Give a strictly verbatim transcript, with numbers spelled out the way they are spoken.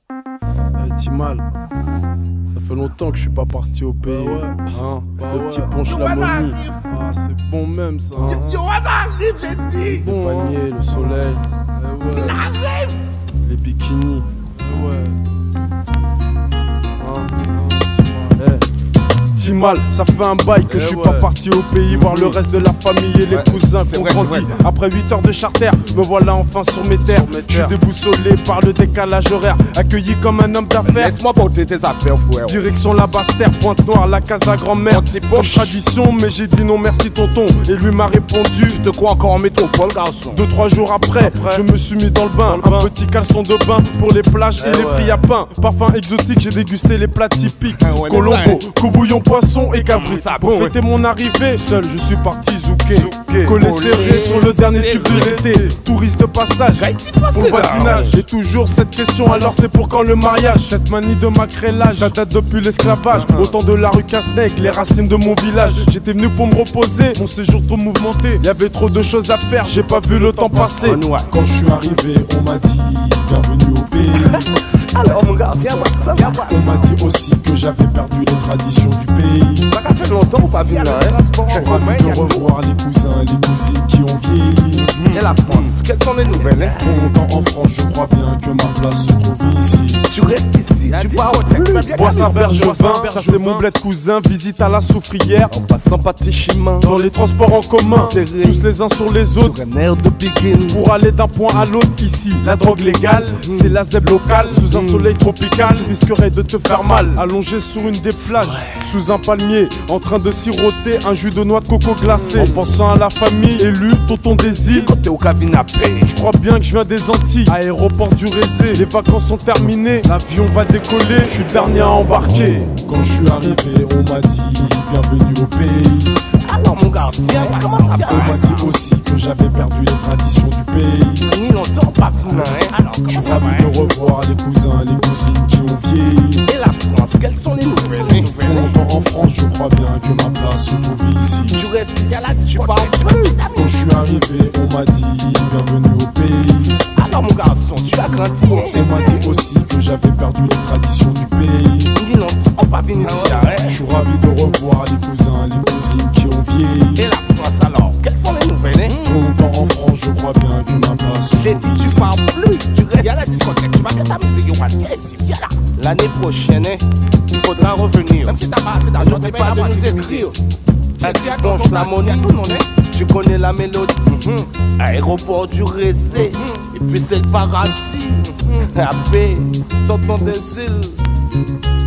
Eh, Timal, ça fait longtemps que je suis pas parti au pays. Bah ouais. Hein, Bah le ouais. petit ponche la momie. Ah, c'est bon même ça. Hein. arrive, Le panier, le soleil. Eh ouais. Il arrive. Les bikinis. Eh ouais. Hein, hein, Timal. Eh. Timal, ça fait un bail que Eh je suis ouais. pas parti au pays voir le reste de la famille et les Ouais. cousins C'est qu'on vrai, c'est grandit. vrai, ça. Après huit heures de charter, me voilà enfin sur mes terres. Sur mes Je suis terres. déboussolé par le décalage horaire, accueilli comme un homme d'affaires. Laisse-moi porter tes affaires, frère. Direction la Basse-Terre, Pointe-Noire, la casa grand-mère. Comme tradition, mais j'ai dit non merci tonton. Et lui m'a répondu, Tu te crois encore en métropole, garçon? deux, trois jours après, Après. je me suis mis dans le bain. Dans le Un bain. petit caleçon de bain pour les plages et Eh les ouais. fruits à pain. Parfum exotique, j'ai dégusté les plats typiques. Eh ouais, Colombo, les ça, cobouillon, poisson et cabri. Ça, Pour bon, fêter mon arrivée, seul je suis parti zouker. Zouker. Collé Collé serré sur le dernier serré. tube de l'été. Touriste de passage pour le voisinage. Et toujours cette question, alors c'est pour quand le mariage? Cette manie de macrélage, ça date depuis l'esclavage. Au temps de la rue Casse-Nègre, les racines de mon village. J'étais venu pour me reposer, mon séjour trop mouvementé. Y avait trop de choses à faire, j'ai pas vu le temps passer. Quand je suis arrivé, on m'a dit bienvenue au pays. Alors, mon gars, viens voir ça, viens voir. On m'a dit aussi que j'avais perdu les traditions du pays. Ça fait longtemps ou pas vu là, hein? Je suis ravi de revoir les cousins, les cousines qui ont vieilli. Et la France, quelles sont les nouvelles, hein? Trop longtemps en France, je crois bien que ma place se trouve ici. Tu restes ici, tu pars au tech. Bois un verre, je vin, ça c'est mon bled cousin. Visite à la soufrière, En passant par tes chemins, dans les transports en commun, Serré. tous les uns sur les autres. sur un air de begin. Pour aller d'un point à l'autre ici, la drogue légale, c'est la zèbre locale. Sous un soleil tropical, tu risquerais de te faire mal. Allongé sur une des plages, sous un palmier, en train de siroter un jus de noix de coco glacé. En pensant à la famille élue, tonton des îles. Côté au cabinapé. Je crois bien que je viens des Antilles, aéroport du Rézé. Les vacances sont terminées, l'avion va décoller, je suis le dernier à embarquer. Quand je suis arrivé, on m'a dit bienvenue au pays. Alors, mon gars, viens voir comment ça On m'a passe. dit aussi que j'avais perdu les traditions du pays. Ni longtemps, pas vu là, hein? Alors, Je suis comment ça va, ravi hein? de revoir les cousins, les cousines qui ont vieilli. Et la France, quelles sont les nouvelles, hein? Trop longtemps en France, je crois bien que ma place se trouve ici. Tu restes ici, là, tu pars plus. Quand je suis arrivé, on m'a dit bienvenue au pays. Alors, mon garçon, tu as grandi, On hein? m'a dit aussi que j'avais perdu les traditions du pays. Ni longtemps, pas venu ici, là, Je hein? suis ravi de revoir les cousins, les cousines qui ont vieilli. Et la France, alors, quelles sont les nouvelles, hein? Trop longtemps en France, je crois bien que ma place se J'ai trouve dit, tu ici. pars plus, tu restes à la discothèque, tu vas que ta musique, yo, viens ici, viens là. L'année prochaine, hein, il faudra revenir. Même si t'as pas assez d'argent, t'es pas de nous écrire. Un petit ponche la monnaie, tu connais la mélodie. Aéroport du Rézé, et puis c'est le paradis. La paix, tonton des îles.